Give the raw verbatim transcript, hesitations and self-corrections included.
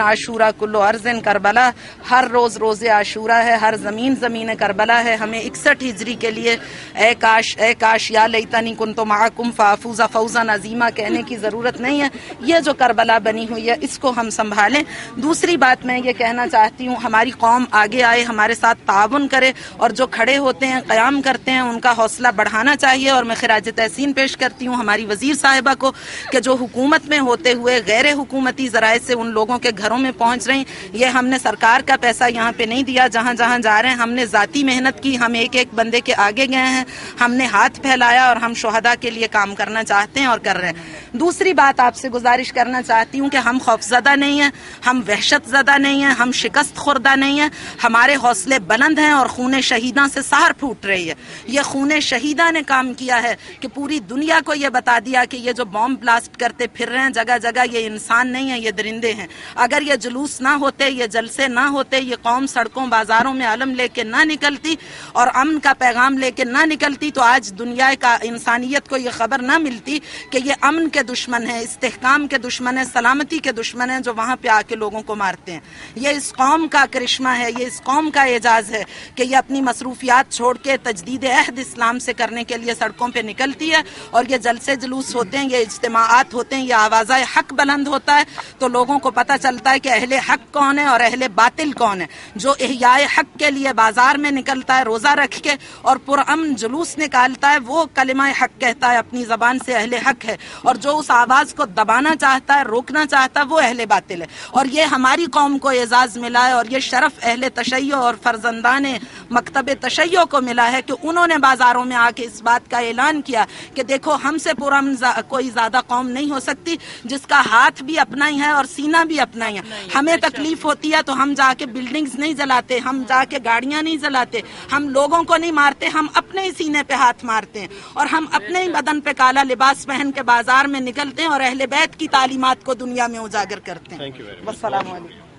عاشورہ کلو ارضن کربلا، ہر روز روز عاشورہ ہے، ہر زمین زمین کربلا ہے. ہمیں اکسٹھ ہجری کے لیے اے کاش اے کاش یا لیتنی کنت معکم فافوز فوزا عظیما کہنے کی ضرورت نہیں ہے. یہ جو کربلا بنی ہوئی ہے اس کو ہم سنبھالیں. دوسری بات میں یہ کہنا چاہتی ہوں، ہماری قوم آگے آئے، ہمارے ساتھ تعاون کرے، اور جو کھڑے ہوتے ہیں قیام کرتے ہیں ان کا حوصلہ بڑھانا چاہیے. اور میں خراج تحسین پیش کرتی ہوں ہماری وزیر صاحبہ کو کہ جو حکومت میں ہوتے ہوئے غیر حکومتی ذرائع سے ان لوگوں کے گھروں میں پہنچ رہی. یہ ہم نے سرکار کا پیسہ یہاں پہ نہیں دیا، جہاں جہاں جا رہے ہیں ہم نے ذاتی محنت کی، ہم ایک ایک بندے کے آگے گئے ہیں، ہم نے ہاتھ پھیلایا اور ہم شہداء کے لیے کام کرنا چاہتے ہیں اور کر رہے ہیں. دوسری بات آپ سے گزارش کرنا چاہتی ہوں کہ ہم خوف زدہ نہیں ہیں، ہم وحشت زدہ نہیں ہیں، ہم شکست خوردہ نہیں ہیں. ہمارے حوصلے بلند ہیں اور خون شہیداں سے سہر پھوٹ رہی ہے. یہ خون شہیداں نے کام کیا ہے کہ پوری دنیا کو یہ بتا دیا کہ یہ جو بام بلاسٹ کرتے پھر رہے ہیں جگہ جگہ یہ انسان نہیں ہیں، یہ درندے ہیں. اگر یہ جلوس نہ ہوتے، یہ جلسے نہ ہوتے، یہ قوم سڑکوں بازاروں میں علم لے کے نہ نکلتی اور امن کا پیغام لے کے نہ نکلتی تو آج دنیا کا انسانیت کو یہ خبر نہ ملتی کہ یہ امن کے دشمن ہیں، استحکام کے دشمن ہیں، سلامتی کے دشمن ہیں جو وہاں پہ آ کے لوگوں کو مارتے ہیں. یہ اس قوم کا کرشمہ ہے، یہ اس قوم کا اعجاز ہے کہ یہ اپنی مصروفیات چھوڑ کے تجدید عہد اسلام سے کرنے کے لیے سڑکوں پہ نکلتی ہے. اور یہ جلسے جلوس ہوتے ہیں، یہ اجتماعات ہوتے ہیں، یہ آوازہ حق بلند ہوتا ہے تو لوگوں کو پتہ چلتا ہے کہ اہل حق کون ہے اور اہل باطل کون ہے. جو احیاء حق کے لیے بازار میں نکلتا ہے روزہ رکھ کے اور پرامن جلوس نکالتا ہے وہ کلمہ حق کہتا ہے، اپنی زبان سے اہل حق ہے. اور جو اس آواز کو دبانا چاہتا ہے، روکنا چاہتا ہے، وہ اہل باطل ہے. اور یہ ہماری قوم کو اعزاز ملا ہے اور یہ شرف اہل تشیع اور فرزندان مکتب تشیع کو ملا ہے کہ انہوں نے بازاروں میں آ کے اس بات کا اعلان کیا کہ دیکھو ہم سے پرامن کوئی زیادہ قوم نہیں ہو سکتی جس کا ہاتھ بھی اپنا ہی ہے اور سینہ بھی اپنا ہی ہے. ہمیں تکلیف ہوتی ہے تو ہم جا کے بلڈنگز نہیں جلاتے، ہم جا کے گاڑیاں نہیں جلاتے، ہم لوگوں کو نہیں مارتے، ہم اپنے ہی سینے پہ ہاتھ مارتے ہیں اور ہم اپنے ہی بدن پہ کالا لباس پہن کے بازار میں نکلتے ہیں اور اہل بیت کی تعلیمات کو دنیا میں اجاگر کرتے ہیں. والسلام علیکم.